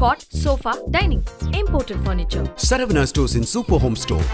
cot, sofa, dining, imported furniture. Saravana Stores in Super Home Store.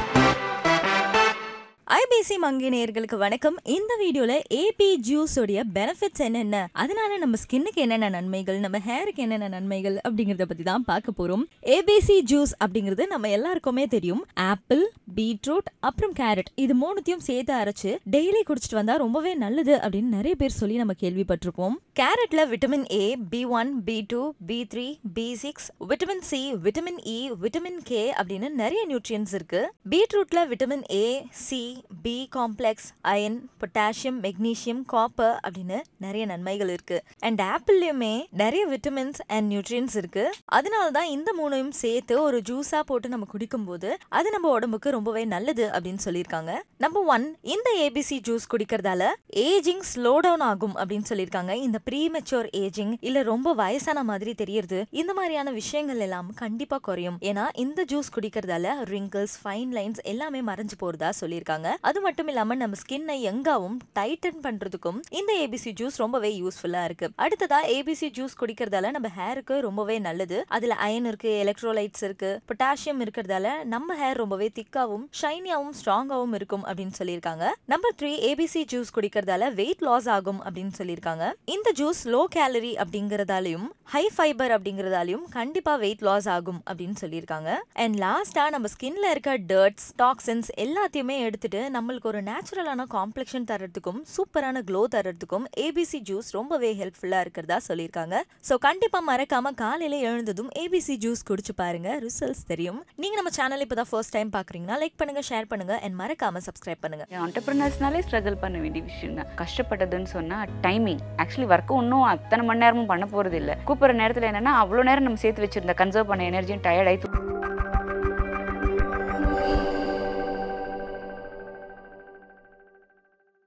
IBC Mangai நேயர்களுக்கு வணக்கம். இந்த வீடியோல AP juice உடைய பெனிஃபிட்ஸ் என்னென்ன, அதனால நம்ம ஸ்கின்னுக்கு என்னென்ன நன்மைகள், நம்ம ஹேருக்கு என்னென்ன நன்மைகள் அப்படிங்கறத பத்தி தான் பார்க்க போறோம். ABC ஜூஸ் அப்படிங்கிறது நம்ம எல்லாருக்குமே தெரியும். ஆப்பிள், பீட்ரூட் அப்புறம் கேரட் இது மூணுத்தையும் சேர்த்து அரைச்சு டெய்லி குடிச்சிட்டு வந்தா ரொம்பவே நல்லது அப்படின்னு நிறைய பேர் சொல்லி நம்ம கேள்விப்பட்டிருப்போம். கேரட்ல vitamin A, B1, B2, B3, B6, vitamin C, vitamin E, vitamin K அப்படின்னு நிறைய நியூட்ரியன்ஸ் இருக்கு. பீட்ரூட்ல vitamin A, C, B complex, iron, potassium, magnesium, copper அப்படின்னு நிறைய நன்மைகள் இருக்கு. அண்ட் ஆப்பிள்லயுமே நிறைய விட்டமின்ஸ் அண்ட் நியூட்ரியன்ஸ் இருக்கு. அதனாலதான் இந்த மூணையும் சேர்த்து ஒரு ஜூஸா போட்டு நம்ம குடிக்கும் போது அது நம்ம உடம்புக்கு ரொம்பவே நல்லது அப்படின்னு சொல்லியிருக்காங்க. நம்பர் 1, இந்த ABC ஜூஸ் குடிக்கிறதால ஏஜிங் ஸ்லோ டவுன் ஆகும் அப்படின்னு சொல்லியிருக்காங்க. இந்த ப்ரீமெச்சூர் ஏஜிங் இல்ல ரொம்ப வயசான மாதிரி தெரியறது, இந்த மாதிரியான விஷயங்கள் எல்லாம் கண்டிப்பா குறையும். ஏன்னா இந்த ஜூஸ் குடிக்கிறதால ரிங்கிள்ஸ், ஃபைன் லைன்ஸ் எல்லாமே மறைஞ்சு போறதா சொல்லியிருக்காங்க. அது மட்டும் இல்லாம நம்ம ஸ்கின்னை யங்காவும் டைட்டன் பண்றதுக்கும் இந்த ABC ஜூஸ் ரொம்பவே யூஸ்ஃபுல்லா இருக்கு. அடுத்ததா ABC ஜூஸ் குடிக்கிறதால நம்ம ஹேருக்கு ரொம்பவே நல்லது. அதுல அயன் இருக்கு, எலக்ட்ரோலைட்ஸ் இருக்கு, பொட்டாசியம் இருக்கிறதால நம்ம ஹேர் ரொம்பவே திக்காவும் ஷைனியாவும் ஸ்ட்ராங்காவும் இருக்கும் அப்படின்னு சொல்லியிருக்காங்க. நம்பர் 3, ABC ஜூஸ் குடிக்கிறதால வெயிட் லாஸ் ஆகும் அப்படின்னு சொல்லியிருக்காங்க. இந்த ஜூஸ் லோ கேலரி அப்படிங்கறதாலையும் ஹை ஃபைபர் அப்படிங்கறதாலையும் கண்டிப்பா வெயிட் லாஸ் ஆகும் அப்படின்னு சொல்லியிருக்காங்க. அண்ட் லாஸ்டா நம்ம ஸ்கின்ல இருக்க டர்ட்ஸ், டாக்ஸின்ஸ் எல்லாத்தையுமே எடுத்துட்டு நம்மளுக்கு ஒரு நேச்சுரலான காம்ப்ளெக்ஷன் தரத்துக்கும் சூப்பரான க்ளோ தரத்துக்கும் ABC ஜூஸ் ரொம்பவே ஹெல்ப்ஃபுல்லா இருக்கிறதா சொல்லியிருக்காங்க. ஸோ கண்டிப்பா மறக்காம காலையில எழுந்ததும் ABC ஜூஸ் குடிச்சு பாருங்க, ரிசல்ட்ஸ் தெரியும். நீங்க நம்ம சேனல் இப்பதான் ஃபர்ஸ்ட் டைம் பாக்குறீங்கன்னா லைக் பண்ணுங்க, ஷேர் பண்ணுங்க அண்ட் மறக்காம சப்ஸ்கிரைப் பண்ணுங்க. என்டர்பிரினர்ஸ்னாலே ஸ்ட்ரகிள் பண்ண வேண்டிய விஷயம் தான். கஷ்டப்பட்டதுன்னு சொன்னா டைமிங். ஆக்சுவலி ஒர்க்கு ஒன்றும் அத்தனை மணி நேரமும் பண்ண போறது இல்லை. கூப்பிட்ற நேரத்தில் என்னன்னா அவ்வளோ நேரம் நம்ம சேர்த்து வச்சிருந்த கன்சர்வ் பண்ண எனர்ஜியும் டயர்ட் ஆகி